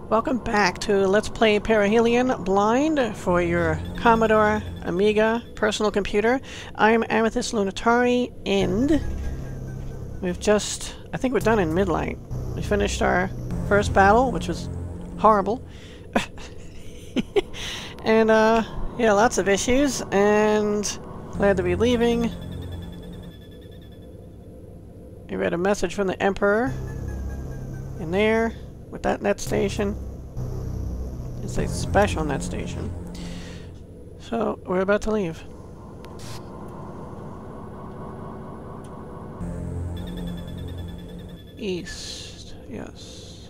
Welcome back to Let's Play Perihelion Blind for your Commodore Amiga personal computer. I'm Amethyst Lunatari, and we've just... I think we're done in MidLight. We finished our first battle, which was horrible. And, yeah, lots of issues, and glad to be leaving. I read a message from the Emperor in there with that net station. It's a special net station. So, we're about to leave. East, yes.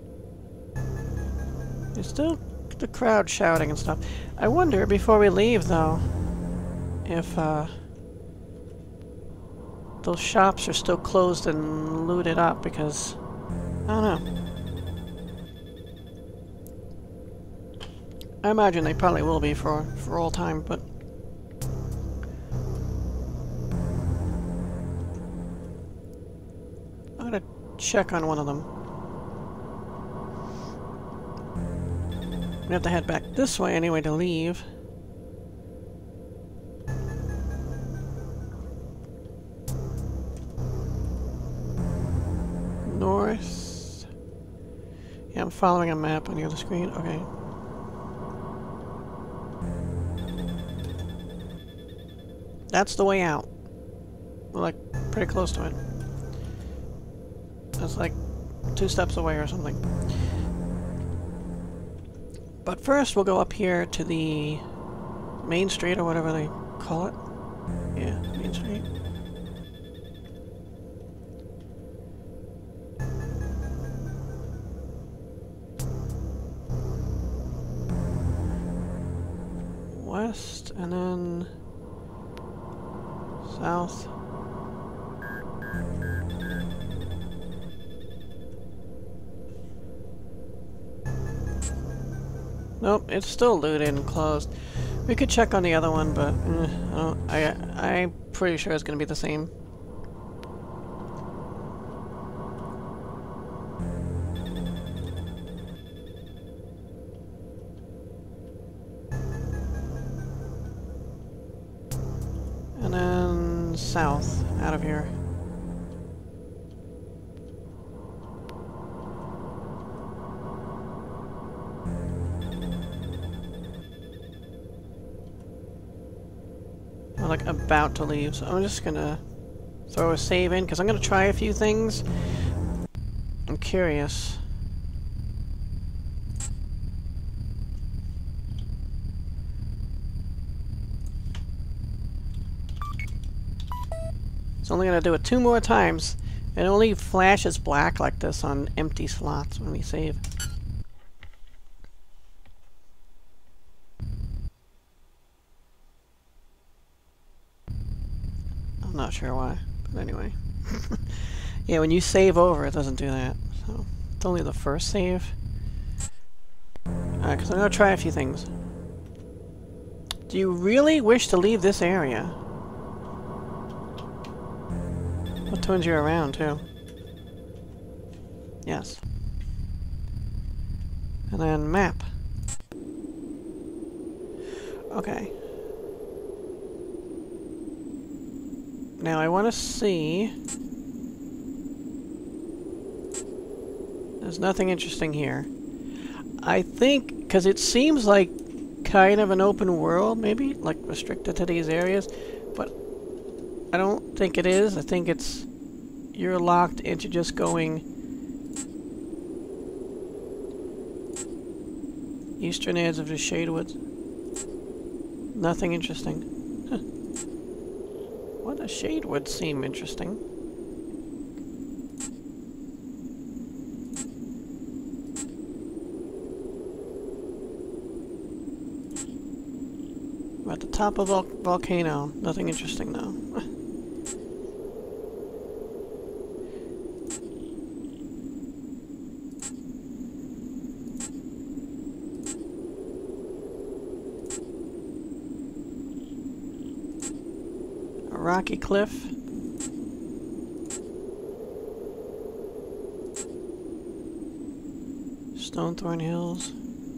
There's still the crowd shouting and stuff. I wonder, before we leave, though, if, those shops are still closed and looted up, because, I don't know. I imagine they probably will be for all time, but... I'm gonna check on one of them. We have to head back this way anyway to leave. North. Yeah, I'm following a map on the other screen. Okay. That's the way out. We're like pretty close to it. That's like 2 steps away or something. But first we'll go up here to the main street or whatever they call it. Yeah, main street. West and then south. Nope, it's still looted and closed. We could check on the other one, but I'm pretty sure it's gonna be the same. And then south, out of here. We're like about to leave, so I'm just gonna throw a save in, because I'm gonna try a few things. I'm curious. It's only gonna do it 2 more times. It only flashes black like this on empty slots when we save. I'm not sure why, but anyway. Yeah, when you save over, it doesn't do that. So it's only the first save. Alright, because I'm gonna try a few things. Do you really wish to leave this area? What turns you around, too? Yes. And then map. Okay. Now I want to see... There's nothing interesting here. I think, because it seems like kind of an open world, maybe? Like restricted to these areas. But I don't think it is. I think it's... You're locked into just going... Eastern edge of the Shade Woods. Nothing interesting. Huh. Well, the Shade Woods seem interesting. We're at the top of a volcano. Nothing interesting, though. Rocky cliff. Stonethorn Hills.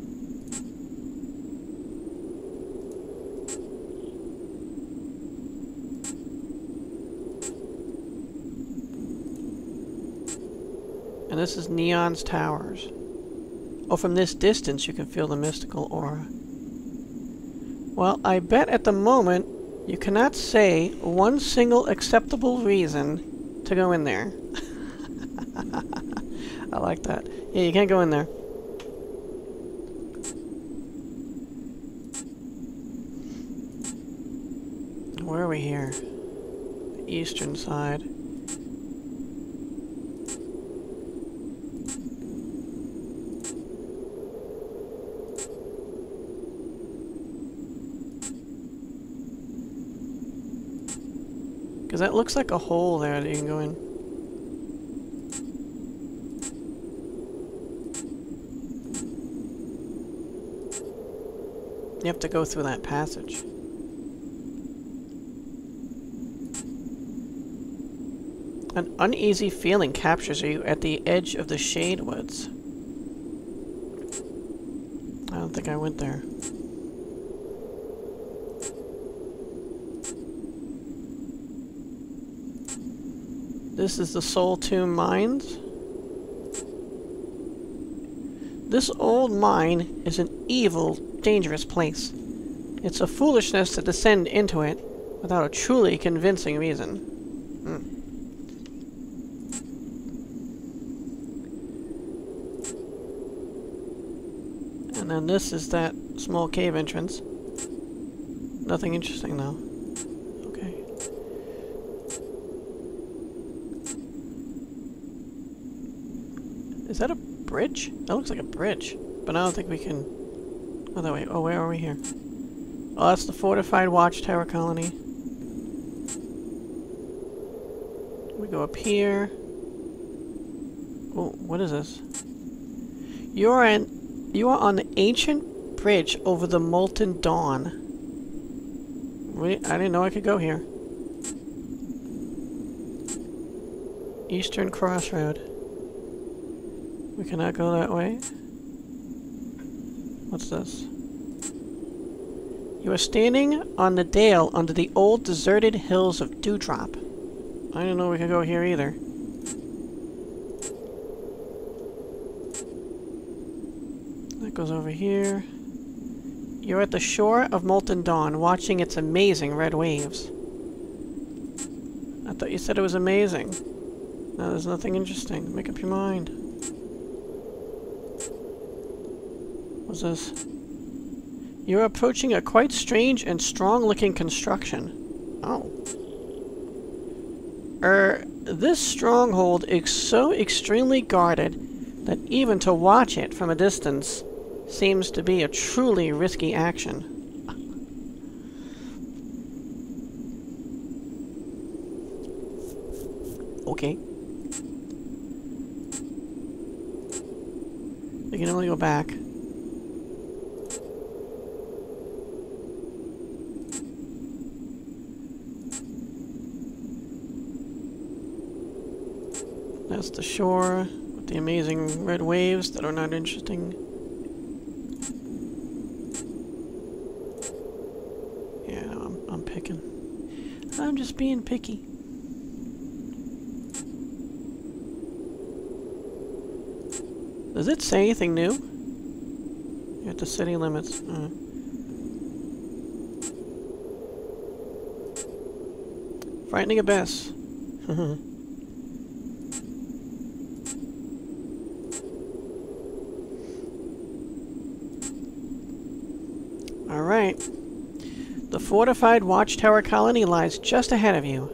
And this is Neon's Towers. Oh, from this distance you can feel the mystical aura. Well, I bet at the moment you cannot say one single acceptable reason to go in there. I like that. Yeah, you can't go in there. Where are we here? The eastern side. Because that looks like a hole there that you can go in. You have to go through that passage. An uneasy feeling captures you at the edge of the Shade Woods. I don't think I went there. This is the Soul Tomb Mines. This old mine is an evil, dangerous place. It's a foolishness to descend into it without a truly convincing reason. And then this is that small cave entrance. Nothing interesting though. Okay. Is that a bridge? That looks like a bridge. But I don't think we can... Oh, that way. Oh, where are we here? Oh, that's the fortified Watchtower colony. We go up here. Oh, what is this? You are on the ancient bridge over the Molten Dawn. Wait, I didn't know I could go here. Eastern Crossroad. We cannot go that way. What's this? You are standing on the dale under the old deserted hills of Dewdrop. I didn't know we could go here either. That goes over here. You're at the shore of Molten Dawn, watching its amazing red waves. I thought you said it was amazing. No, there's nothing interesting. Make up your mind. What's this? You're approaching a quite strange and strong-looking construction. Oh. This stronghold is so extremely guarded that even to watch it from a distance seems to be a truly risky action. Okay. We can only go back. That's the shore with the amazing red waves that are not interesting. Yeah, no, I'm picking. I'm just being picky. Does it say anything new? You're at the city limits. Frightening abyss. Alright. The fortified Watchtower colony lies just ahead of you.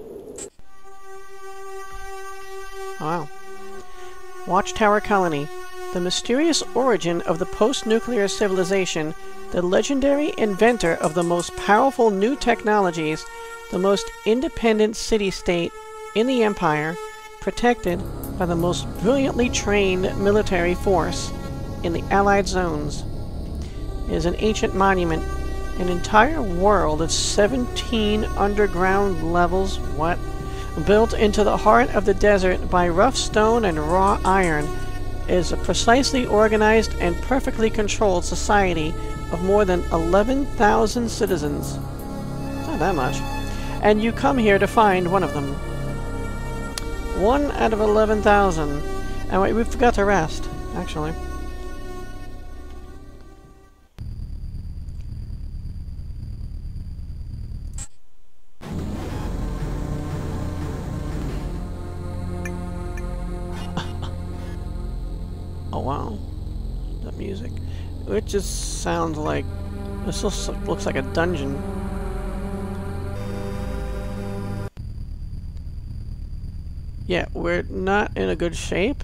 Wow. Watchtower colony. The mysterious origin of the post-nuclear civilization, the legendary inventor of the most powerful new technologies, the most independent city-state in the Empire, protected by the most brilliantly trained military force in the Allied zones. It is an ancient monument, an entire world of 17 underground levels, built into the heart of the desert by rough stone and raw iron, is a precisely organized and perfectly controlled society of more than 11,000 citizens. Not that much. And you come here to find one of them. 1 out of 11,000. And wait, we forgot to rest, actually. Oh wow, that music. It just sounds like... this looks like a dungeon. Yeah, we're not in a good shape.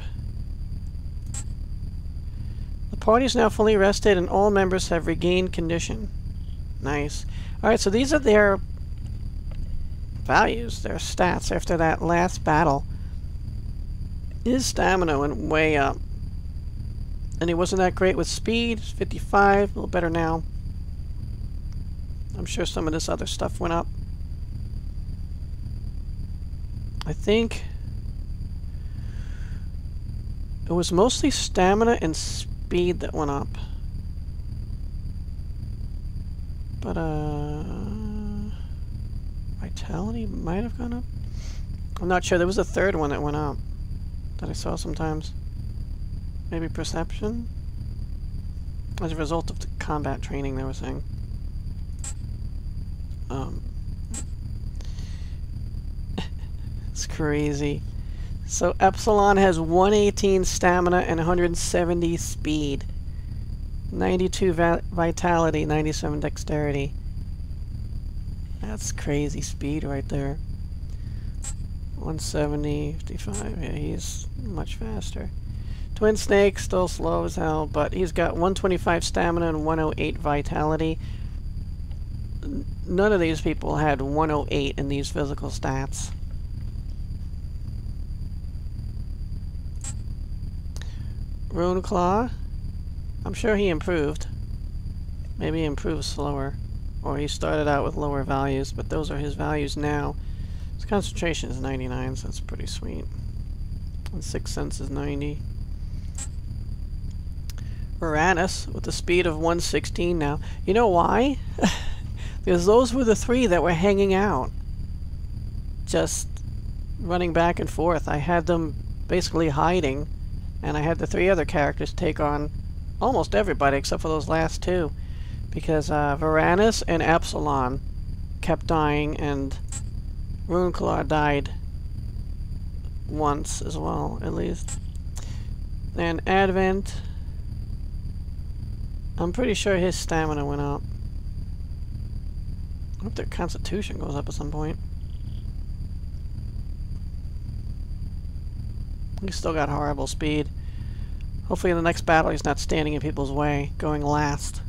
The party is now fully rested and all members have regained condition. Nice. Alright, so these are their values, their stats after that last battle. His stamina went way up. And he wasn't that great with speed. 55, a little better now. I'm sure some of this other stuff went up. I think it was mostly stamina and speed that went up. But, vitality might have gone up? I'm not sure. There was a third one that went up that I saw sometimes. Maybe perception? As a result of the combat training they were saying. It's crazy. So Epsilon has 118 stamina and 170 speed. 92 vitality, 97 dexterity. That's crazy speed right there. 170, 55. Yeah, he's much faster. Twin Snake, still slow as hell, but he's got 125 stamina and 108 vitality. None of these people had 108 in these physical stats. Runeclaw, I'm sure he improved. Maybe he improved slower. Or he started out with lower values, but those are his values now. His concentration is 99, so that's pretty sweet. And Sixth Sense is 90. Uranus, with a speed of 116 now. You know why? Because those were the 3 that were hanging out. Just running back and forth. I had them basically hiding. And I had the 3 other characters take on almost everybody except for those last 2. Because Varanus and Epsilon kept dying, and Runeclaw died once as well, at least. And Advent, I'm pretty sure his stamina went up. I hope their constitution goes up at some point. He's still got horrible speed. Hopefully in the next battle he's not standing in people's way, going last.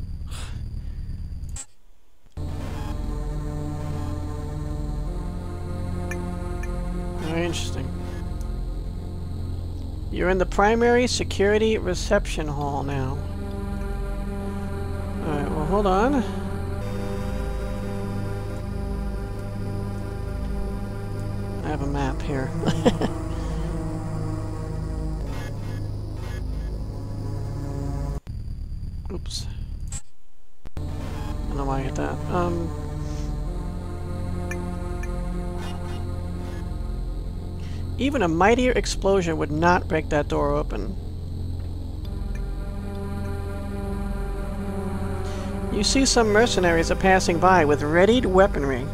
Very interesting. You're in the primary security reception hall now. Alright, well hold on. I have a map here. Oops. I don't know why I hit that. Even a mightier explosion would not break that door open. You see some mercenaries are passing by with readied weaponry.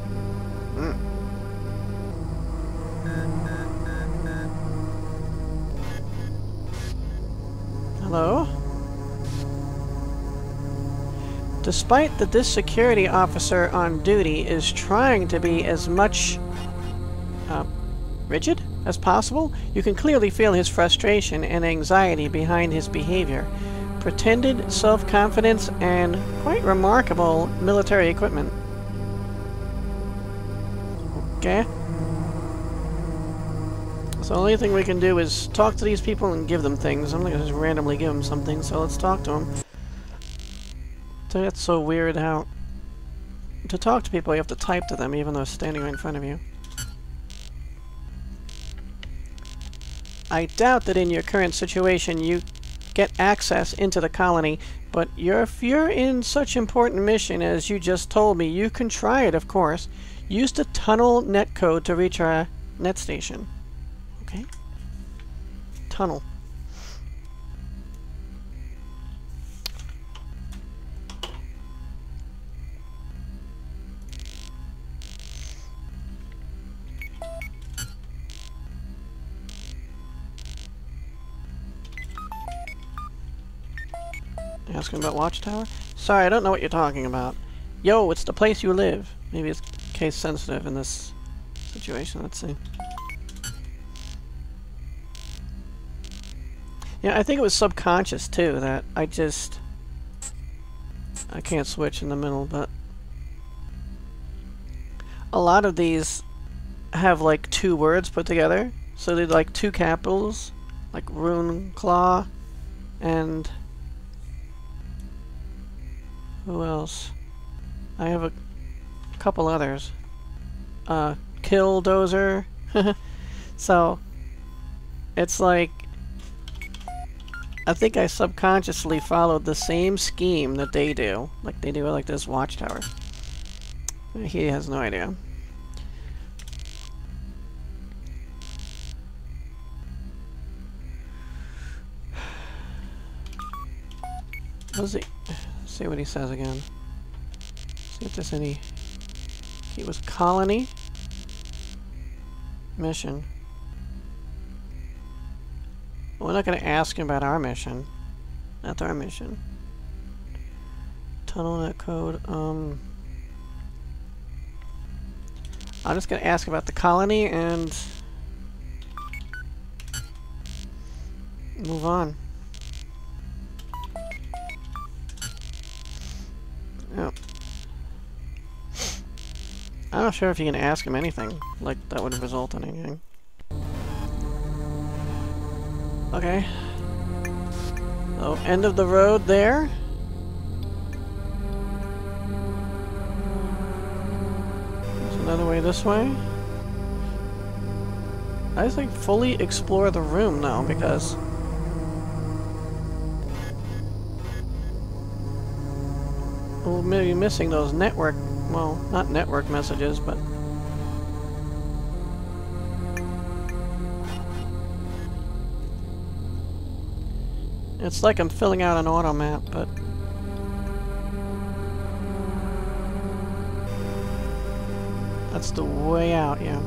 Hello? Despite that this security officer on duty is trying to be as much rigid as possible, you can clearly feel his frustration and anxiety behind his behavior. Pretended self-confidence and quite remarkable military equipment. Okay. So the only thing we can do is talk to these people and give them things. I'm not gonna just randomly give them something, so let's talk to them. That's so weird how... to talk to people you have to type to them even though they're standing right in front of you. I doubt that in your current situation you get access into the colony, but if you're in such important mission as you just told me, you can try it, of course. Use the tunnel netcode to reach our net station. Okay? Tunnel. Asking about WatchTower? Sorry, I don't know what you're talking about. Yo, it's the place you live. Maybe it's case sensitive in this situation. Let's see. Yeah, I think it was subconscious too, that I can't switch in the middle, but a lot of these have like two words put together. So they're like two capitals, like Rune Claw and who else? I have a couple others. Killdozer. So it's like I think I subconsciously followed the same scheme that they do. Like they do it like this WatchTower. He has no idea. Let's see what he says again. See if there's any. He was colony mission. We're not going to ask him about our mission. That's our mission. Tunnel net code. I'm just going to ask about the colony and move on. Yep. I'm not sure if you can ask him anything like that would result in anything. Okay. So, end of the road there. There's another way this way. I just like fully explore the room now because we'll maybe missing those network, well, not network messages, but it's like I'm filling out an auto map, but that's the way out, yeah.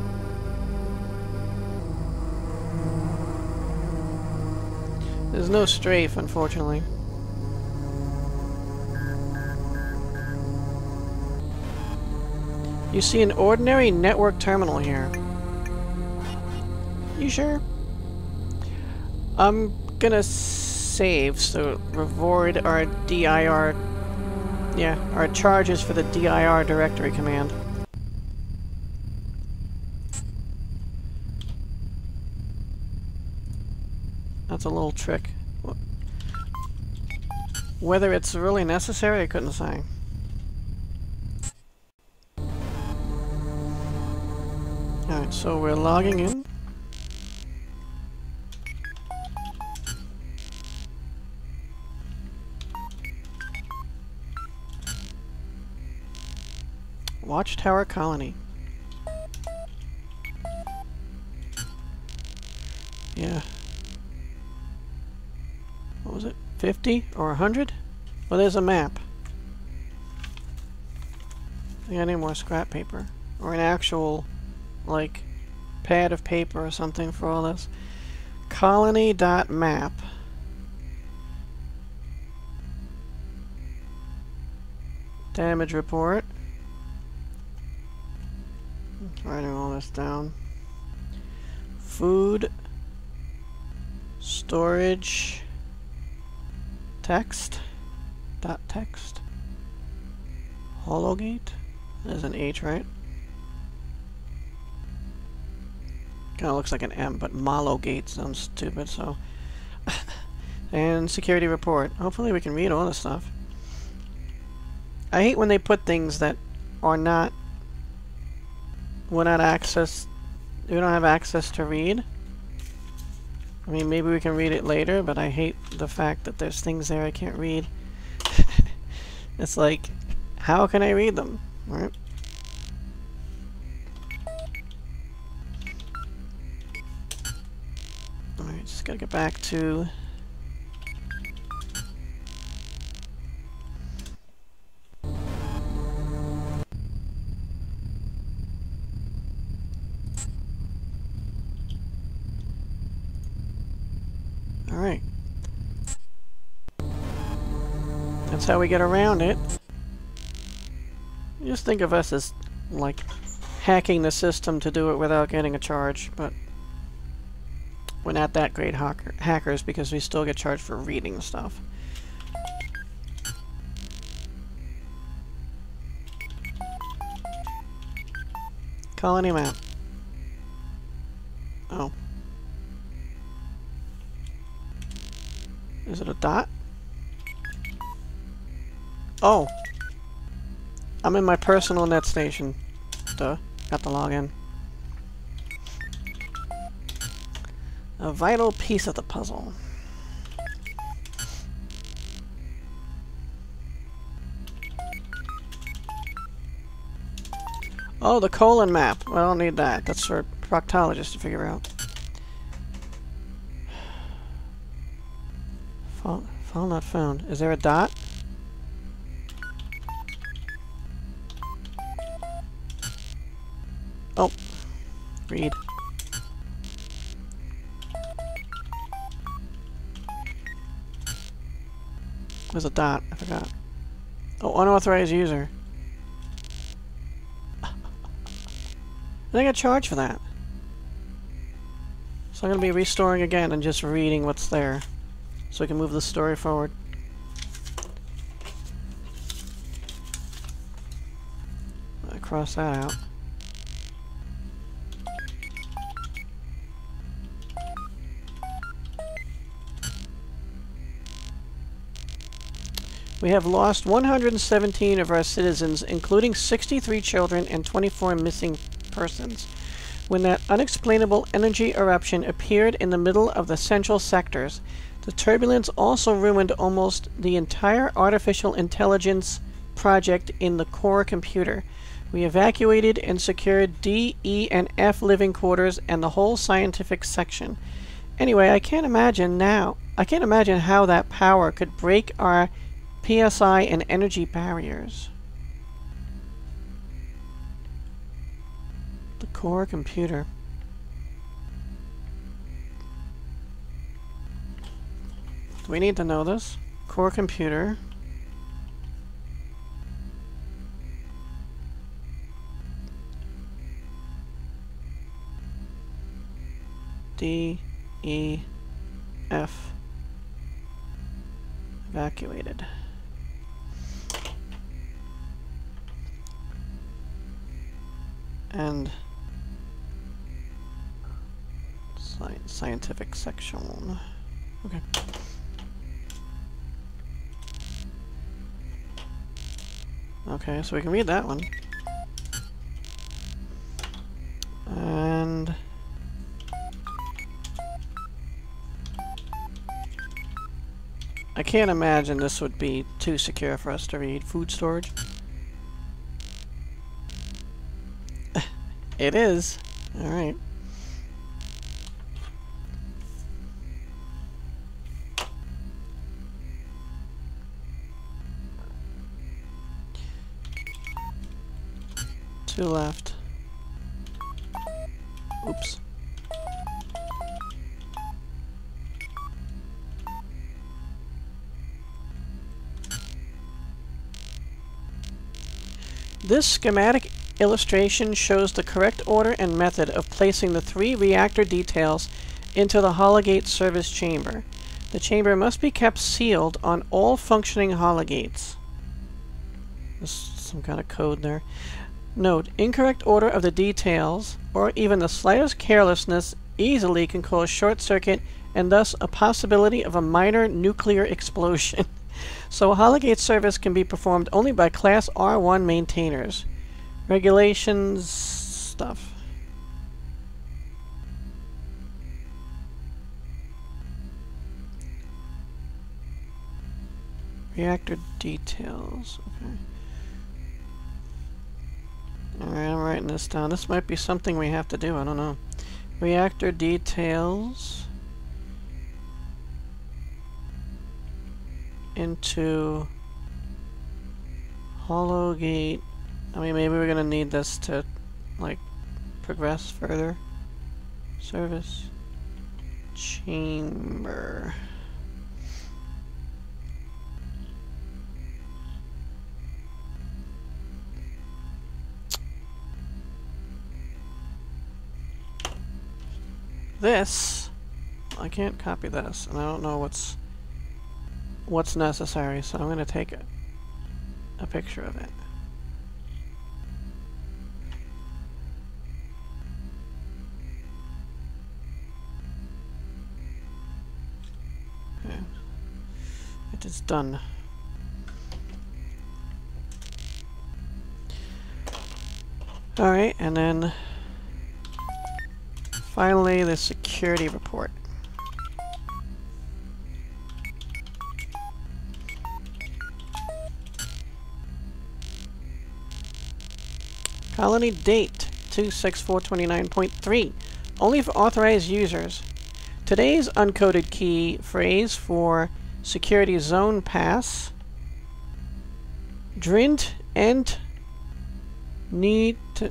There's no strafe, unfortunately. You see an ordinary network terminal here. You sure? I'm gonna save, so avoid our dir, our charges for the dir directory command. That's a little trick. Whether it's really necessary, I couldn't say. Alright, so we're logging in. WatchTower Colony. Yeah. What was it? 50 or 100? Well, there's a map. I got any more scrap paper? Or an actual, like, pad of paper or something for all this. Colony.map. Damage report. Writing all this down. Food. Storage. Text. Dot text. Hologate. There's an H, right? Kind of looks like an M, but Malogate sounds stupid, so. And security report. Hopefully we can read all this stuff. I hate when they put things that are not. We don't have access to read. I mean, maybe we can read it later, but I hate the fact that there's things there I can't read. It's like, how can I read them? Right? Alright, just gotta get back to... Alright. That's how we get around it. Just think of us as, like, hacking the system to do it without getting a charge, but we're not that great hackers because we still get charged for reading stuff. Colony map. Oh. Is it a dot? Oh! I'm in my personal net station. Duh. Got the login. A vital piece of the puzzle. Oh, the colon map. Well, I don't need that. That's for proctologists to figure out. File not found. Is there a dot? Oh. Read. There's a dot. I forgot. Oh, unauthorized user. I got charged for that. So I'm going to be restoring again and just reading what's there. So we can move the story forward. I cross that out. We have lost 117 of our citizens, including 63 children and 24 missing persons, when that unexplainable energy eruption appeared in the middle of the central sectors. The turbulence also ruined almost the entire artificial intelligence project in the core computer. We evacuated and secured D, E, and F living quarters and the whole scientific section. Anyway, I can't imagine how that power could break our PSI and energy barriers. The core computer. Do we need to know this? Core computer. D, E, F. Evacuated. And scientific section. Okay. Okay, so we can read that one. And I can't imagine this would be too secure for us to read. Food storage. It is. Alright. Two left. Oops. This schematic illustration shows the correct order and method of placing the 3 reactor details into the Hologate service chamber. The chamber must be kept sealed on all functioning Hologates. There's some kind of code there. Note, incorrect order of the details, or even the slightest carelessness, easily can cause short circuit and thus a possibility of a minor nuclear explosion. So Hologate service can be performed only by Class R1 maintainers. Regulations stuff. Reactor details. Okay. Alright, I'm writing this down. This might be something we have to do. I don't know. Reactor details into hollow gate. I mean, maybe we're gonna need this to, like, progress further. Service chamber. This, I can't copy this, and I don't know what's necessary, so I'm gonna take a picture of it. Okay. It is done. Alright, and then finally the security report. Colony date 26429.3. Only for authorized users. Today's uncoded key phrase for security zone pass. Drint and need to.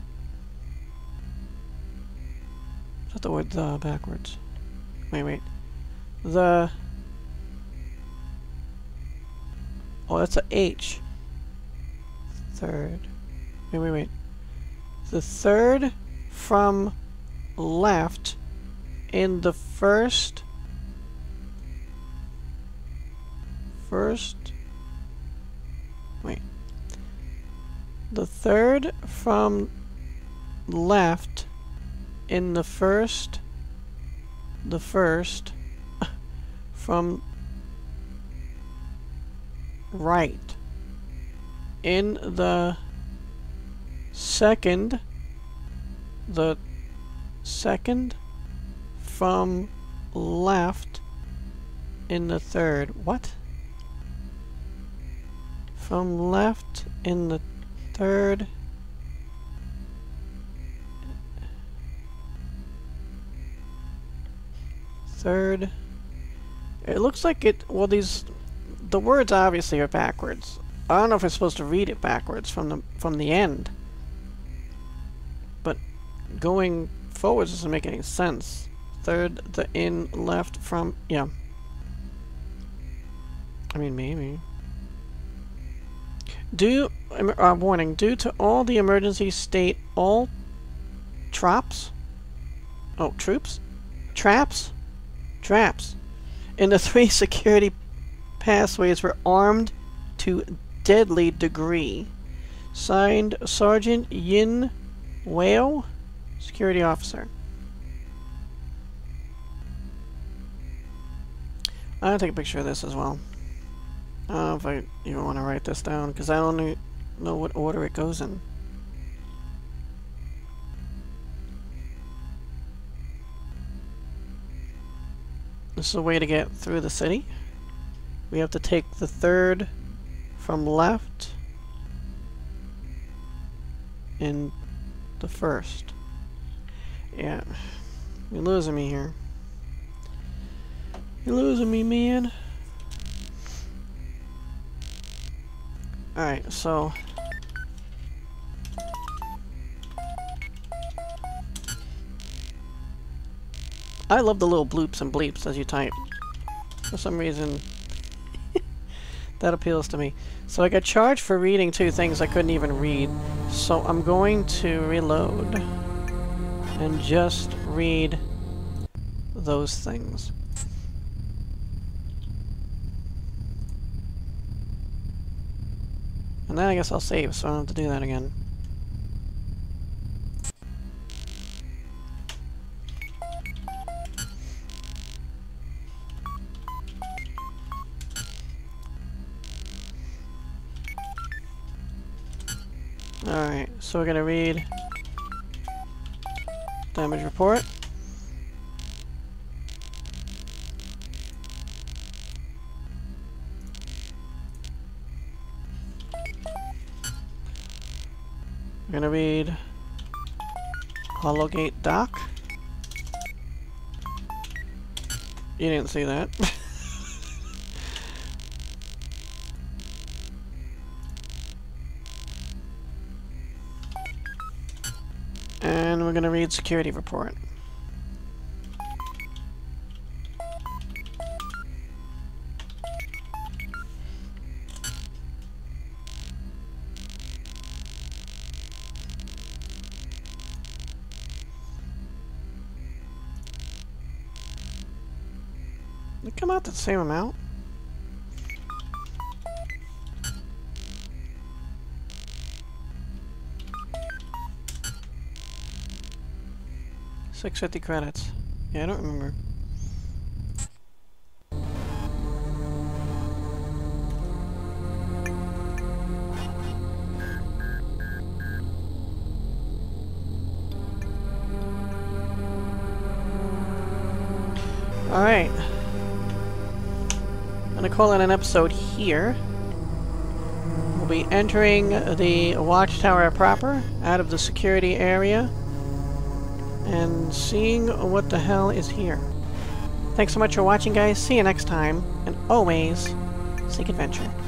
Is that the word the backwards? Wait. The. Oh, that's a H. Third. Wait. The third from left in the first. Wait. The third from left in the first. The first from right in the second. The second from left in the third. What? From left in the third. Third. It looks like it. Well, the words obviously are backwards. I don't know if I'm supposed to read it backwards from the end. But going forwards doesn't make any sense. Third, the in, left, from, yeah. I mean, maybe. Warning, due to all the emergency state, all traps in the 3 security pathways were armed to deadly degree. Signed, Sergeant Yin Whale, security officer. I'll take a picture of this as well. I don't know if I even want to write this down, because I don't know what order it goes in. This is a way to get through the city. We have to take the third from left in the first. Yeah. You're losing me here. You're losing me, man. Alright, so I love the little bloops and bleeps as you type. For some reason that appeals to me. So I got charged for reading 2 things I couldn't even read. So I'm going to reload and just read those things. And then I guess I'll save so I don't have to do that again. Alright, so we're gonna read damage report. We're gonna read Hollowgate Dock. You didn't see that. And we're gonna read Security Report. They come out to the same amount. $650 credits. Yeah, I don't remember. Alright. I'm gonna call it an episode here. We'll be entering the WatchTower proper, out of the security area, and seeing what the hell is here. Thanks so much for watching, guys. See you next time, and always seek adventure.